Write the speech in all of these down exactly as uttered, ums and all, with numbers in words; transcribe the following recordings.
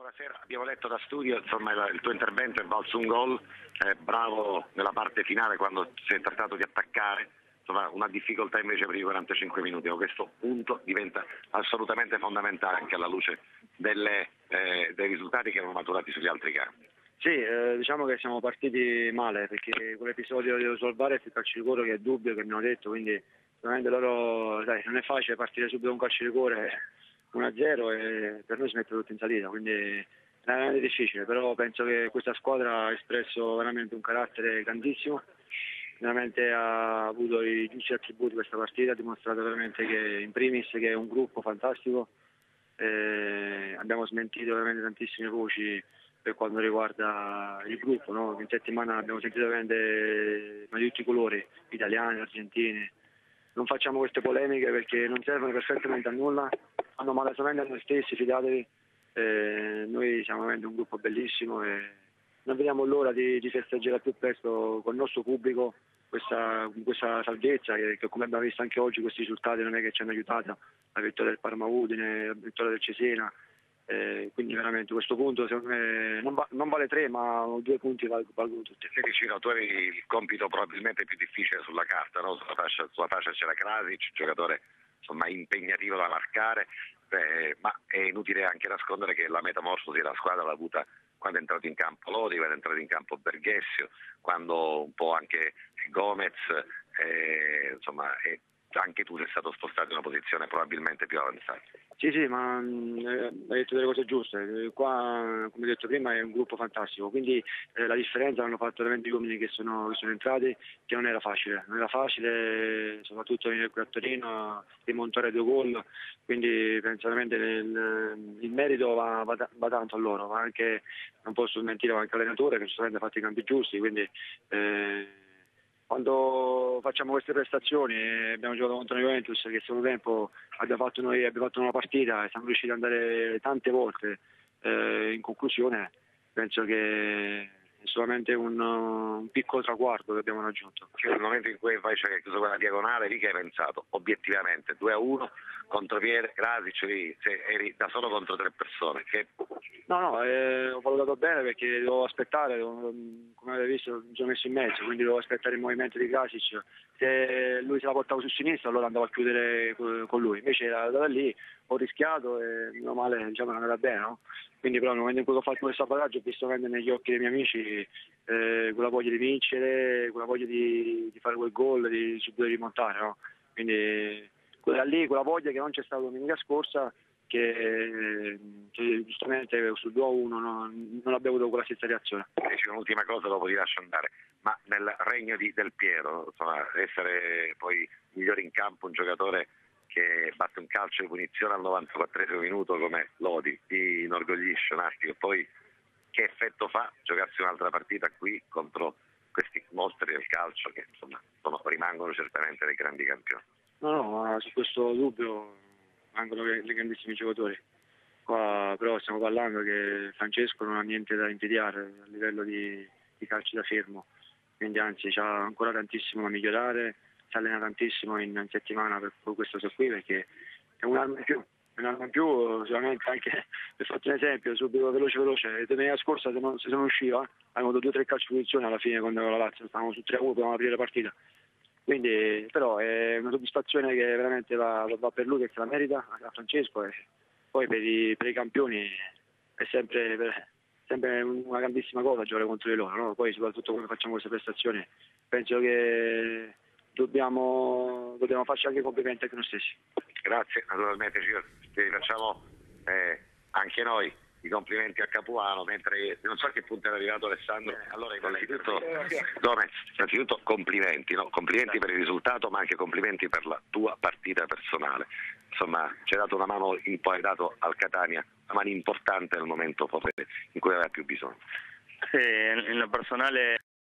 buonasera. Abbiamo letto da studio, insomma, il tuo intervento è valso un gol, eh, bravo nella parte finale quando si è trattato di attaccare, insomma, una difficoltà invece per i quarantacinque minuti. Ma questo punto diventa assolutamente fondamentale anche alla luce delle, eh, dei risultati che hanno maturati sugli altri campi. Sì, eh, diciamo che siamo partiti male perché quell'episodio dello Solvares, il calcio di rigore che è dubbio, che abbiamo detto, quindi veramente loro, sai, non è facile partire subito con un calcio di rigore uno a zero e per noi si mette tutto in salita, quindi è veramente difficile, però penso che questa squadra ha espresso veramente un carattere grandissimo, veramente ha avuto i giusti attributi questa partita, ha dimostrato veramente che in primis che è un gruppo fantastico, eh, abbiamo smentito veramente tantissime voci per quanto riguarda il gruppo, no? In settimana abbiamo sentito veramente di tutti i colori, italiani, argentini. Non facciamo queste polemiche perché non servono perfettamente a nulla, fanno male solamente a noi stessi, fidatevi. Eh, noi siamo veramente un gruppo bellissimo e non vediamo l'ora di, di festeggiare più presto con il nostro pubblico questa, questa salvezza che, che come abbiamo visto anche oggi questi risultati non è che ci hanno aiutato, la vittoria del Parma Udine, la vittoria del Cesena. Eh, quindi veramente a questo punto secondo me non, va, non vale tre ma due punti val, valgono tutti. Senti Ciro, tu avevi il compito probabilmente più difficile sulla carta, no? Sulla fascia, sulla fascia c'era Krasic, giocatore insomma impegnativo da marcare, eh, ma è inutile anche nascondere che la metamorfosi della squadra l'ha avuta quando è entrato in campo Lodi, quando è entrato in campo Berghessio, quando un po' anche Gomez, eh, insomma è, anche tu sei stato spostato in una posizione probabilmente più avanzata. Sì, sì, ma eh, hai detto delle cose giuste. Qua, come ho detto prima, è un gruppo fantastico, quindi eh, la differenza l'hanno fatto veramente gli uomini che sono, che sono entrati, che non era facile. Non era facile, soprattutto nel qui a Torino, rimontare due gol, quindi penso veramente il, il merito va, va, va tanto a loro, ma anche, non posso smentire, anche l'allenatore che giustamente ha fatto i campi giusti, quindi eh, quando facciamo queste prestazioni e abbiamo giocato contro la Juventus che il secondo tempo abbiamo fatto noi abbiamo fatto una partita e siamo riusciti ad andare tante volte eh, in conclusione, penso che è solamente un, un piccolo traguardo che abbiamo raggiunto. Nel momento in cui poi c'è chiuso quella diagonale lì che hai pensato obiettivamente due a uno contro Pier Krasic, lì eri da solo contro tre persone che... No, no, eh, ho valutato bene perché dovevo aspettare, dovevo, come avete visto mi sono messo in mezzo, quindi dovevo aspettare il movimento di Krasic. Se lui se la portava su sinistra allora andavo a chiudere con lui, invece da, da lì ho rischiato e meno male diciamo non andava bene, no? Quindi però nel momento in cui ho fatto questo salvataggio ho visto veramente negli occhi dei miei amici eh, quella voglia di vincere, quella voglia di, di fare quel gol, di subito rimontare, no? Quindi quella lì, quella voglia che non c'è stata domenica scorsa, che, che giustamente sul due a uno no, non abbiamo avuto quella stessa reazione. C'è un'ultima cosa, dopo ti lascio andare, ma nel regno di Del Piero, insomma, essere poi migliore in campo un giocatore che batte un calcio di punizione al novantaquattresimo minuto come Lodi, ti inorgoglisce un attimo, poi che effetto fa giocarsi un'altra partita qui contro questi mostri del calcio che insomma sono, rimangono certamente dei grandi campioni? No, no, ma su questo dubbio mancano dei grandissimi giocatori. Qua però stiamo parlando che Francesco non ha niente da invidiare a livello di, di calcio da fermo, quindi anzi c'ha ancora tantissimo da migliorare, si allena tantissimo in, in settimana per questo qui perché è un'arma in più, è un'arma in più sicuramente anche per farti un esempio, subito veloce veloce, domenica scorsa se non, se non usciva, abbiamo avuto due o tre calci di punizione alla fine quando la Lazio, stavamo su tre a uno, potevamo aprire la partita. Quindi però è una soddisfazione che veramente va, va per lui, che se la merita, a Francesco, e poi per i, per i campioni è sempre, sempre una grandissima cosa giocare contro di loro, no? Poi soprattutto quando facciamo queste prestazioni penso che dobbiamo, dobbiamo farci anche complimenti anche noi stessi. Grazie, naturalmente ci facciamo eh, anche noi i complimenti a Capuano, mentre non so a che punto è arrivato Alessandro. Allora innanzitutto, Gomez, innanzitutto complimenti, no? Complimenti per il risultato ma anche complimenti per la tua partita personale, insomma ci hai dato una mano, poi hai dato al Catania una mano importante nel momento in cui aveva più bisogno. Sì, in lo personale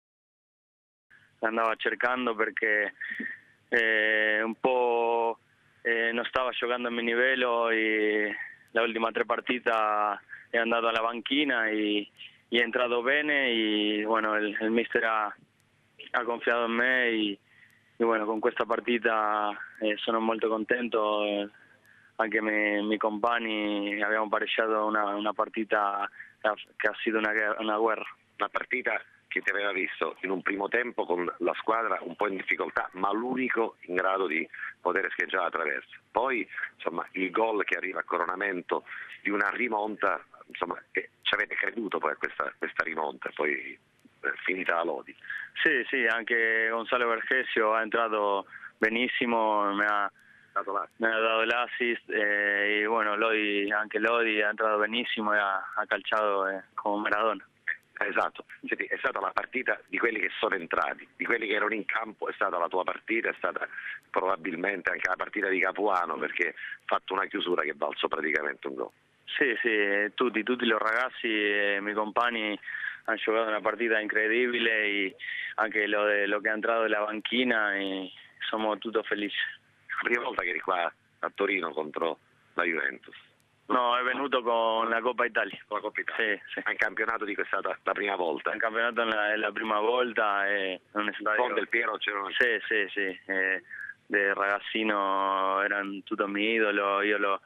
andava cercando perché eh, un po' eh, non stava giocando a mi livello y la última tres partitas he andado a la banquina y, y he entrado bene y bueno, el, el mister ha, ha confiado en me y, y bueno, con questa partita eh, sono molto contento, anche i miei compagni abbiamo pareggiato una, una partita che ha sido una, una guerra. Una partita che ti aveva visto in un primo tempo con la squadra un po' in difficoltà, ma l'unico in grado di poter scheggiare la traversa. Poi insomma il gol che arriva a coronamento di una rimonta, insomma, che ci avete creduto poi a questa, questa rimonta, poi eh, finita la Lodi. Sì, sì, anche Gonzalo Vergesio è entrato benissimo, me ha, me ha dato l'assist eh, y bueno, Lodi, anche Lodi ha entrato benissimo e ha, ha calciato eh, come Maradona. Esatto, senti, è stata la partita di quelli che sono entrati, di quelli che erano in campo, è stata la tua partita, è stata probabilmente anche la partita di Capuano, perché ha fatto una chiusura che valso praticamente un gol. Sì, sì, tutti, tutti los ragazzi e i miei compagni han giocato una partita incredibile e anche lo, de, lo che è entrato della banchina e siamo tutti felici. La prima volta che eri qua a Torino contro la Juventus. No, è venuto con la Coppa Italia. Con la Coppa Italia? Sì, sì. In campionato dico è stata la prima volta? In campionato è la, è la prima volta e non è stato... Con Del Piero c'erano... Sì, sì, sì. Eh, de ragazzino era tutto mio idolo, io lo,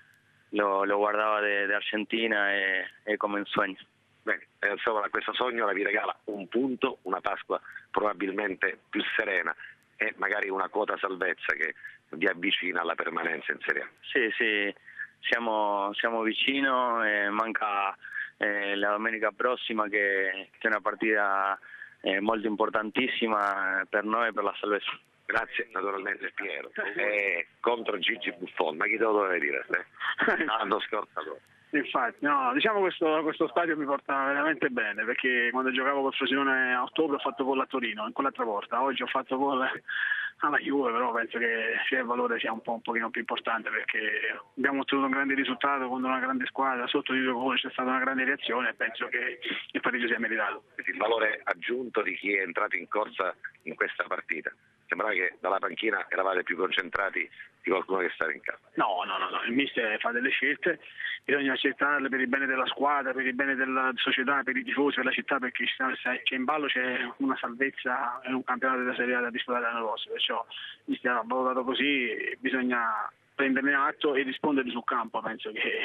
lo, lo guardavo de Argentina e, e come un sogno. Bene, eh, insomma questo sogno la vi regala un punto, una Pasqua probabilmente più serena e magari una quota salvezza che vi avvicina alla permanenza in Serie A. Sì, sì. Siamo, siamo vicino, eh, manca eh, la domenica prossima che, che è una partita eh, molto importantissima per noi e per la salvezza. Grazie naturalmente Piero. Eh, contro Gigi Buffon, ma chi te lo doveva dire? Eh? L'anno scorso allora. Infatti, no, diciamo questo, questo stadio mi porta veramente bene, perché quando giocavo col Frosinone a ottobre ho fatto gol a Torino, in quell'altra volta, oggi ho fatto gol alla Juve, però penso che il valore sia un po' un pochino più importante, perché abbiamo ottenuto un grande risultato con una grande squadra, sotto di due gol c'è stata una grande reazione e penso che il pareggio sia meritato. Il valore aggiunto di chi è entrato in corsa in questa partita. Sembrava che dalla panchina eravate più concentrati di qualcuno che stava in campo. No, no, no, no, il mister fa delle scelte, bisogna accettarle per il bene della squadra, per il bene della società, per i tifosi, per la città, perché c'è in ballo c'è una salvezza in un campionato della Serie A da disputare l'anno prossimo, perciò il mister ha valutato così, bisogna prenderne atto e rispondere sul campo. Penso che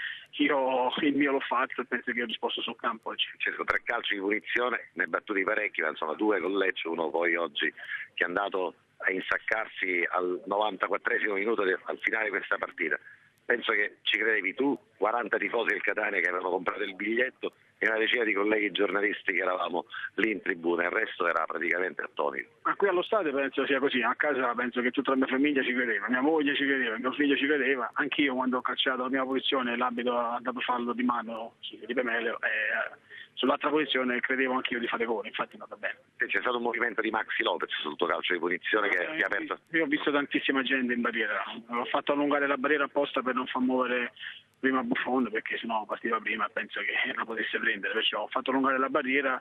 io il mio l'ho fatto e penso che ho risposto sul campo oggi. C'è stato tre calci di punizione, ne battuti parecchi, ma insomma due con Lecce, uno poi oggi che è andato a insaccarsi al novantaquattresimo minuto al finale di questa partita. Penso che ci credevi tu, quaranta tifosi del Catania che avevano comprato il biglietto e una decina di colleghi giornalisti che eravamo lì in tribuna, il resto era praticamente attonito. Ma qui allo stadio penso sia così, a casa penso che tutta la mia famiglia ci credeva, mia moglie ci credeva, mio figlio ci credeva, anch'io quando ho calciato la mia posizione l'abito ha dato fallo di mano di Pemelio e sull'altra posizione credevo anch'io di fare gol, infatti è andata bene. C'è stato un movimento di Maxi Lopez sul tuo calcio di punizione che eh, ti ha aperto? Io ho visto tantissima gente in barriera, ho fatto allungare la barriera apposta per non far muovere prima Buffon, perché sennò partiva prima e penso che la potesse prendere, perciò ho fatto allungare la barriera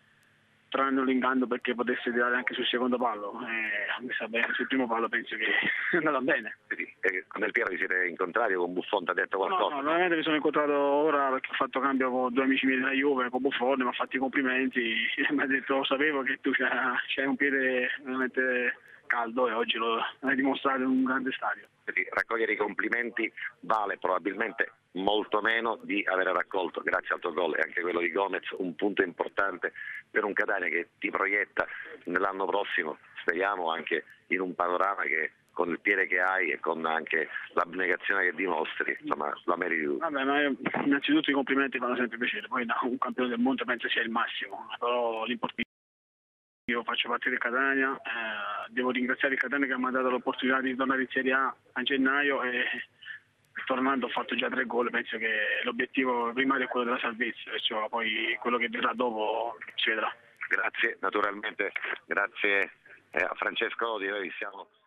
tranne l'inganno perché potesse tirare anche sul secondo pallo, eh, sul primo pallo penso che è andata bene. E con Del Piero vi siete incontrati, con Buffon ti ha detto qualcosa? No, no, veramente mi sono incontrato ora perché ho fatto cambio con due amici miei della Juve, con Buffon, mi ha fatto i complimenti e mi ha detto sapevo che tu c'hai un piede veramente caldo e oggi lo hai dimostrato in un grande stadio. Raccogliere i complimenti vale probabilmente molto meno di aver raccolto, grazie al tuo gol e anche quello di Gomez, un punto importante per un Catania che ti proietta nell'anno prossimo, speriamo anche in un panorama che con il piede che hai e con anche l'abnegazione che dimostri, insomma, la meriti tu. Vabbè, ma io, innanzitutto i complimenti fanno sempre piacere, poi da un campione del mondo penso sia il massimo, però l'importante io faccio parte del Catania, eh, devo ringraziare il Catania che mi ha dato l'opportunità di tornare in Serie A a gennaio e tornando ho fatto già tre gol, penso che l'obiettivo primario è quello della salvezza, perciò poi quello che verrà dopo si vedrà. Grazie, naturalmente, grazie eh, a Francesco Lodi, noi siamo